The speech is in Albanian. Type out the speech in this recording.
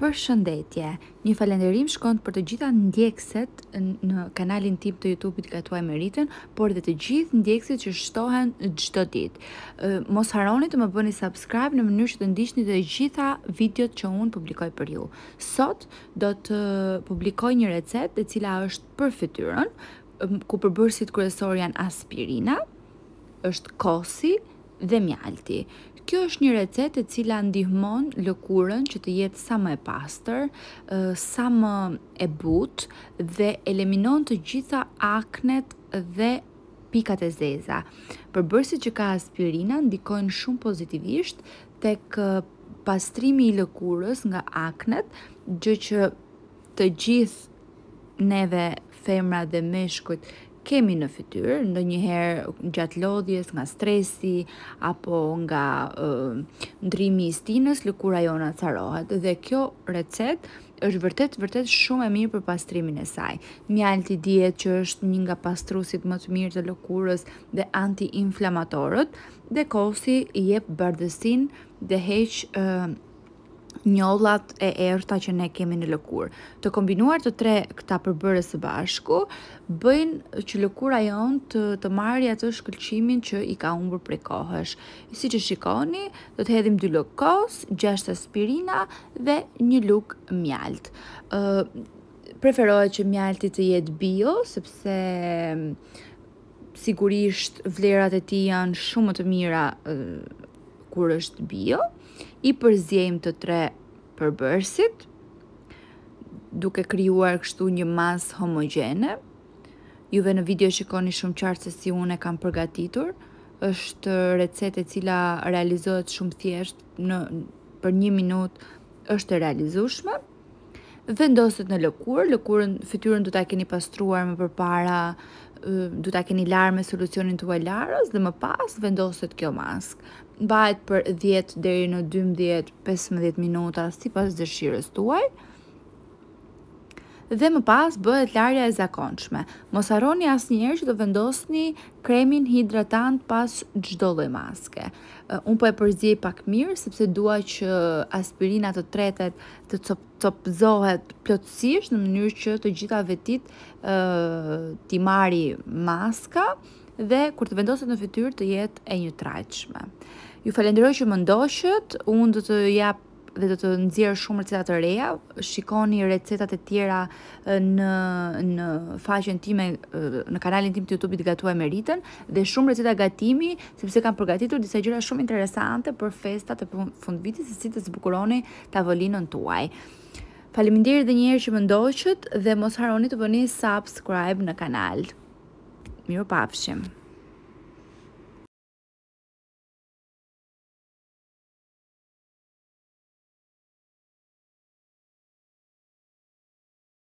Përshëndetje, një falënderim shkon për të gjitha ndjekësit në kanalin tim të YouTube-it Gatuaj me Ritën, por dhe të gjithë ndjekësit që shtohen çdo ditë. Mos harroni të më bëni subscribe në mënyrë që të ndiqni të gjitha videot që unë publikoj për ju. Sot do të publikoj një recetë e cila është për fytyrën, ku përbërësit kryesor janë aspirina, është kosi dhe mjalti. Kjo është një recetë e cila ndihmon lëkurën që të jetë sa më e pastër, sa më e butë dhe eliminon të gjitha aknet dhe pikat e zeza. Përbërësit që ka aspirina ndikojnë shumë pozitivisht tek pastrimi i lëkurës nga aknet, gjë që të gjithë neve femra dhe meshkujt kemi në fytyrë, ndonjëherë gjatë lodhjes, nga stresi apo nga ndrimi i stinës, lëkura jona acarohet dhe kjo recetë është vërtet shumë e mirë për pastrimin e saj. Mjalti dihet që është një nga pastruesit më të mirë të lëkurës dhe anti-inflamatorët, dhe kosi i jep bardhësinë dhe heq njollat e errta që ne kemi në lëkurë. Të kombinuar të tre këta përbërës së bashku bëjnë që lëkura jonë të marrë atë shkëlqimin që i ka humbur prej kohësh. Siç e shikoni, do të hedhim 2 lugë kos, 6 aspirina dhe 1 lugë mjalt. Preferohet që mjalti të jetë bio, sepse sigurisht vlerat e tij janë shumë më të mira kur është bio. I përziejmë të tre përbërësit, duke krijuar kështu një masë homogjene. Juve në video shikoni shumë qartë se si unë e kam përgatitur. Është recetë e cila realizohet shumë thjesht, për 1 minutë është e realizueshme. Vendoset në lëkurën, fytyrën do ta keni pastruar më përpara, do ta keni larë me solucionin tuaj larës dhe më pas vendoset kjo maskë. Mbahet për 10 deri në 12-15 minuta sipas dëshirës tuaj. Dhe më pas bëhet larja e zakonshme. Mos harroni asnjëherë që të vendosni kremin hidratant pas çdo lloj maske. Unë po e përziej pak mirë sepse dua që aspirina të tretet të copëzohet plotësisht në mënyrë që të gjitha vetit t'i marri maska dhe kur të vendoset në fytyrë të jetë e njëtrajtshme. Ju falenderoj që më ndoqët, unë do të jap dhe do të nxjerr shumë receta të reja. Shikoni recetat e tjera në faqen time, në kanalin tim të YouTube-it Gatuaj me Ritën, dhe shumë receta gatimi, sepse kam përgatitur disa gjëra shumë interesante për festat e fundvitit, se si të zbukuroni tavolinën tuaj. Faleminderit edhe një herë që më ndoqët dhe mos harroni të bëni subscribe në kanal. Mirupafshim.